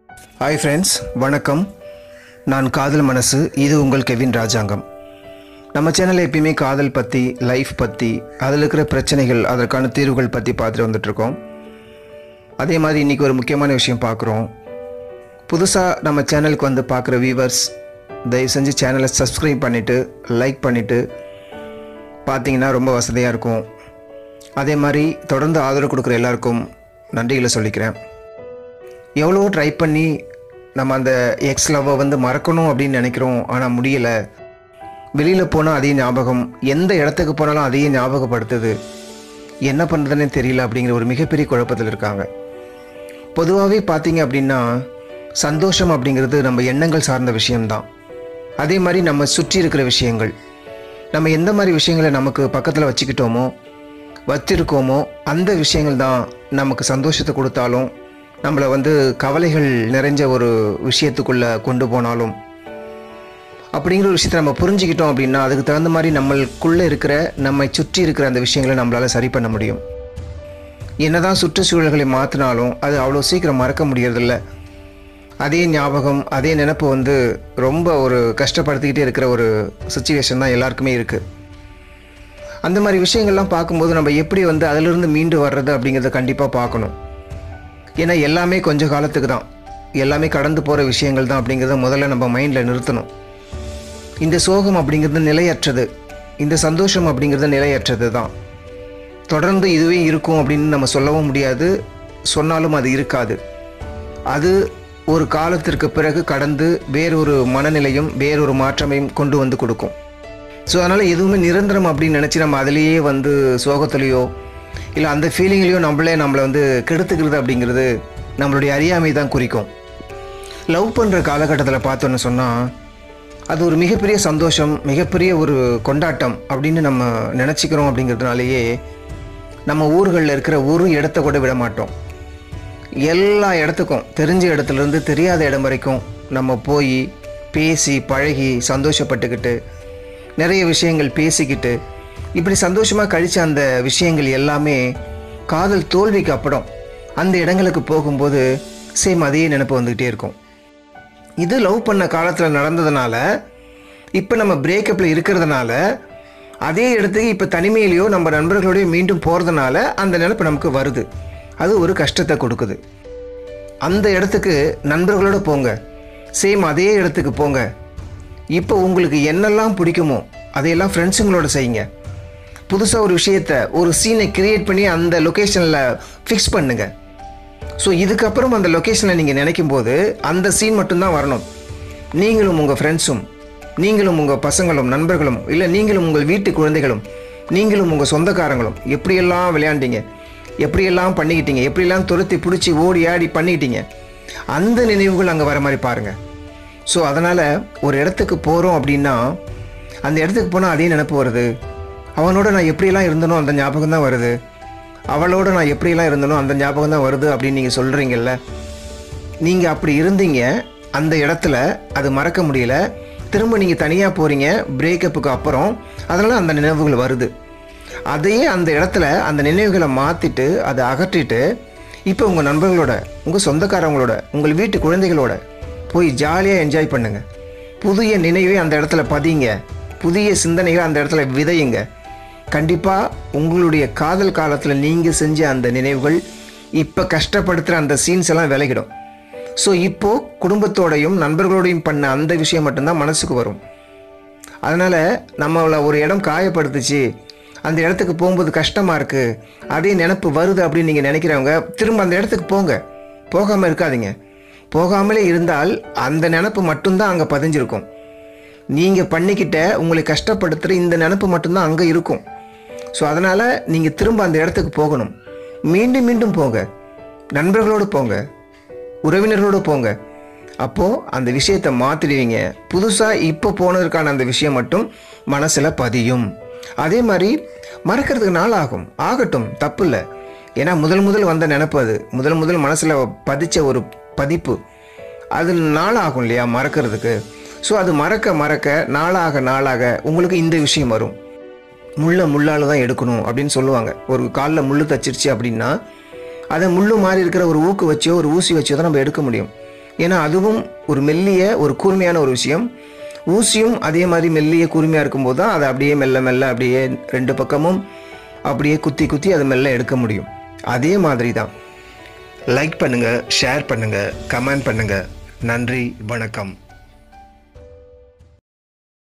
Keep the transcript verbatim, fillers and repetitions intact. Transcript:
Hi friends, வணக்கம். நான் காதல் மனசு. இது உங்கள் கெவின் ராஜாங்கம். நம்ம சேனல்ல எப்பயுமே காதல் பற்றி, லைஃப் பற்றி, அதில் இருக்கிற பிரச்சனைகள், அதற்கான தீர்வுகள் பற்றி பார்த்துட்டு வந்துட்டுருக்கோம். அதே மாதிரி இன்றைக்கி ஒரு முக்கியமான விஷயம் பார்க்குறோம். புதுசாக நம்ம சேனலுக்கு வந்து பார்க்குற வியூவர்ஸ் தயவு செஞ்சு சேனலை சப்ஸ்கிரைப் பண்ணிவிட்டு லைக் பண்ணிவிட்டு பார்த்தீங்கன்னா ரொம்ப வசதியாக இருக்கும். அதே மாதிரி தொடர்ந்து ஆதரவு கொடுக்குற எல்லாருக்கும் நன்றிகளை சொல்லிக்கிறேன். எவ்வளோ ட்ரை பண்ணி நம்ம அந்த எக்ஸ் லவ்வை வந்து மறக்கணும் அப்படின்னு நினைக்கிறோம், ஆனால் முடியலை. வெளியில் போனால் அதே ஞாபகம், எந்த இடத்துக்கு போனாலும் அதையே ஞாபகப்படுத்துது. என்ன பண்ணுறதுன்னே தெரியல அப்படிங்கிற ஒரு மிகப்பெரிய குழப்பத்தில் இருக்காங்க. பொதுவாகவே பார்த்தீங்க அப்படின்னா சந்தோஷம் அப்படிங்கிறது நம்ம எண்ணங்கள் சார்ந்த விஷயம்தான். அதே மாதிரி நம்ம சுற்றி இருக்கிற விஷயங்கள், நம்ம எந்த மாதிரி விஷயங்களை நமக்கு பக்கத்தில் வச்சுக்கிட்டோமோ வச்சிருக்கோமோ அந்த விஷயங்கள் தான் நமக்கு சந்தோஷத்தை கொடுத்தாலும், நம்மளை வந்து கவலைகள் நிறைஞ்ச ஒரு விஷயத்துக்குள்ளே கொண்டு போனாலும், அப்படிங்கிற ஒரு விஷயத்தை நம்ம புரிஞ்சுக்கிட்டோம் அப்படின்னா அதுக்கு தகுந்த மாதிரி நம்மளுக்குள்ளே இருக்கிற, நம்மை சுற்றி இருக்கிற அந்த விஷயங்களை நம்மளால் சரி பண்ண முடியும். என்னதான் சுற்றுச்சூழல்களை மாற்றினாலும் அது அவ்வளோ சீக்கிரம் மறக்க முடியறதில்ல. அதே ஞாபகம், அதே நினைப்பு வந்து ரொம்ப ஒரு கஷ்டப்படுத்திக்கிட்டே இருக்கிற ஒரு சுச்சுவேஷன் தான் எல்லாருக்குமே இருக்குது. அந்த மாதிரி விஷயங்கள்லாம் பார்க்கும்போது நம்ம எப்படி வந்து அதிலிருந்து மீண்டு வர்றது அப்படிங்கிறத கண்டிப்பாக பார்க்கணும். ஏன்னா எல்லாமே கொஞ்சம் காலத்துக்கு தான், எல்லாமே கடந்து போகிற விஷயங்கள் தான் அப்படிங்கிறத முதல்ல நம்ம மைண்டில் நிறுத்தணும். இந்த சோகம் அப்படிங்கிறது நிலையற்றது, இந்த சந்தோஷம் அப்படிங்கிறது நிலையற்றது தான். தொடர்ந்து இதுவே இருக்கும் அப்படின்னு நம்ம சொல்லவும் முடியாது, சொன்னாலும் அது இருக்காது. அது ஒரு காலத்திற்கு பிறகு கடந்து வேறொரு மனநிலையும் வேறொரு மாற்றமையும் கொண்டு வந்து கொடுக்கும். ஸோ அதனால் எதுவுமே நிரந்தரம் அப்படின்னு நினச்சி நம்ம அதிலேயே வந்து சோகத்துலேயோ இல்லை அந்த ஃபீலிங்லேயோ நம்மளே நம்மளை வந்து கெடுத்துக்கிறது அப்படிங்கிறது நம்மளுடைய அறியாமை தான் குறிக்கும். லவ் பண்ணுற காலகட்டத்தில் பார்த்தோன்னு சொன்னால் அது ஒரு மிகப்பெரிய சந்தோஷம், மிகப்பெரிய ஒரு கொண்டாட்டம் அப்படின்னு நம்ம நினச்சிக்கிறோம். அப்படிங்கிறதுனாலேயே நம்ம ஊர்களில் இருக்கிற ஒரு இடத்த கூட விட மாட்டோம். எல்லா இடத்துக்கும், தெரிஞ்ச இடத்துலேருந்து தெரியாத இடம் வரைக்கும் நம்ம போய் பேசி பழகி சந்தோஷப்பட்டுக்கிட்டு நிறைய விஷயங்கள் பேசிக்கிட்டு இப்படி சந்தோஷமாக கழித்த அந்த விஷயங்கள் எல்லாமே காதல் தோல்விக்கு அப்புறம் அந்த இடங்களுக்கு போகும்போது சேம் அதே நினைப்பு வந்துக்கிட்டே இருக்கும். இது லவ் பண்ண காலத்தில் நடந்ததுனால, இப்போ நம்ம பிரேக்கப்பில் இருக்கிறதுனால, அதே இடத்துக்கு இப்போ தனிமையிலையோ நம்ம நண்பர்களோடய மீண்டும் போகிறதுனால அந்த நினைப்பு நமக்கு வருது. அது ஒரு கஷ்டத்தை கொடுக்குது. அந்த இடத்துக்கு நண்பர்களோடு போங்க, சேம் அதே இடத்துக்கு போங்க. இப்போ உங்களுக்கு என்னெல்லாம் பிடிக்குமோ அதையெல்லாம் ஃப்ரெண்ட்ஸுங்களோட செய்யுங்க. புதுசாக ஒரு விஷயத்தை, ஒரு சீனை க்ரியேட் பண்ணி அந்த லொக்கேஷனில் ஃபிக்ஸ் பண்ணுங்கள். ஸோ இதுக்கப்புறம் அந்த லொக்கேஷனை நீங்கள் நினைக்கும் போது அந்த சீன் மட்டும்தான் வரணும். நீங்களும் உங்கள் ஃப்ரெண்ட்ஸும், நீங்களும் உங்கள் பசங்களும் நண்பர்களும், இல்லை நீங்களும் உங்கள் வீட்டு குழந்தைகளும், நீங்களும் உங்கள் சொந்தக்காரங்களும் எப்படியெல்லாம் விளையாண்டீங்க, எப்படியெல்லாம் பண்ணிக்கிட்டீங்க, எப்படியெல்லாம் துரத்தி பிடிச்சி ஓடி ஆடி பண்ணிக்கிட்டீங்க, அந்த நினைவுகள் அங்கே வர மாதிரி பாருங்கள். ஸோ அதனால் ஒரு இடத்துக்கு போகிறோம் அப்படின்னா அந்த இடத்துக்கு போனால் அதே நினைப்பு வருது. அவனோட நான் எப்படியெல்லாம் இருந்தனோ அந்த ஞாபகம் தான் வருது, அவளோட நான் எப்படியெல்லாம் இருந்தனோ அந்த ஞாபகம் தான் வருது அப்படின்னு நீங்கள் சொல்கிறீங்கல்ல. நீங்கள் அப்படி இருந்தீங்க அந்த இடத்துல, அது மறக்க முடியல. திரும்ப நீங்கள் தனியாக போகிறீங்க பிரேக்கப்புக்கு அப்புறம், அதனால் அந்த நினைவுகள் வருது. அதையே அந்த இடத்துல அந்த நினைவுகளை மாற்றிட்டு அதை அகற்றிட்டு இப்போ உங்கள் நண்பர்களோட, உங்கள் சொந்தக்காரங்களோட, உங்கள் வீட்டு குழந்தைகளோட போய் ஜாலியாக என்ஜாய் பண்ணுங்கள். புதிய நினைவை அந்த இடத்துல பதிங்க, புதிய சிந்தனைகளை அந்த இடத்துல விதையுங்க. கண்டிப்பாக உங்களுடைய காதல் காலத்தில் நீங்கள் செஞ்ச அந்த நினைவுகள் இப்போ கஷ்டப்படுத்துகிற அந்த சீன்ஸ் எல்லாம் விலகிடும். ஸோ இப்போது குடும்பத்தோடையும் நண்பர்களோடையும் பண்ண அந்த விஷயம் மட்டும்தான் மனசுக்கு வரும். அதனால் நம்மளை ஒரு இடம் காயப்படுத்துச்சு, அந்த இடத்துக்கு போகும்போது கஷ்டமாக இருக்குது, அதே நினப்பு வருது அப்படின்னு நீங்கள் நினைக்கிறவங்க திரும்ப அந்த இடத்துக்கு போங்க. போகாமல் இருக்காதீங்க. போகாமலே இருந்தால் அந்த நினப்பு மட்டும்தான் அங்கே பதிஞ்சிருக்கும். நீங்கள் பண்ணிக்கிட்ட உங்களை கஷ்டப்படுத்துகிற இந்த நினப்பு மட்டும்தான் அங்கே இருக்கும். ஸோ அதனால் நீங்கள் திரும்ப அந்த இடத்துக்கு போகணும். மீண்டும் மீண்டும் போங்க, நண்பர்களோடு போங்க, உறவினர்களோடு போங்க. அப்போது அந்த விஷயத்தை மாற்றிடுவீங்க. புதுசாக இப்போ போனதுக்கான அந்த விஷயம் மட்டும் மனசில் பதியும். அதே மாதிரி மறக்கிறதுக்கு நாள் ஆகும், ஆகட்டும், தப்பு இல்லை. ஏன்னா முதல் முதல் வந்த நினப்பு, அது முதல் முதல் மனசில் பதிச்ச ஒரு பதிப்பு, அது நாள் ஆகும் இல்லையா மறக்கிறதுக்கு. ஸோ அது மறக்க மறக்க நாளாக நாளாக உங்களுக்கு இந்த விஷயம் வரும். முள்ளை முள்ளால் தான் எடுக்கணும் அப்படின்னு சொல்லுவாங்க. ஒரு காலில் முள் தச்சிருச்சு அப்படின்னா அதை முள்ளு மாதிரி இருக்கிற ஒரு ஊக்கு வச்சோ ஒரு ஊசி வச்சோ தான் நம்ம எடுக்க முடியும். ஏன்னா அதுவும் ஒரு மெல்லிய ஒரு கூர்மையான ஒரு விஷயம். ஊசியும் அதே மாதிரி மெல்லிய கூர்மையாக இருக்கும்போது தான் அதை அப்படியே மெல்ல மெல்ல அப்படியே ரெண்டு பக்கமும் அப்படியே குத்தி குத்தி அதை மெல்ல எடுக்க முடியும். அதே மாதிரி தான். லைக் பண்ணுங்கள், ஷேர் பண்ணுங்கள், கமெண்ட் பண்ணுங்கள். நன்றி, வணக்கம்.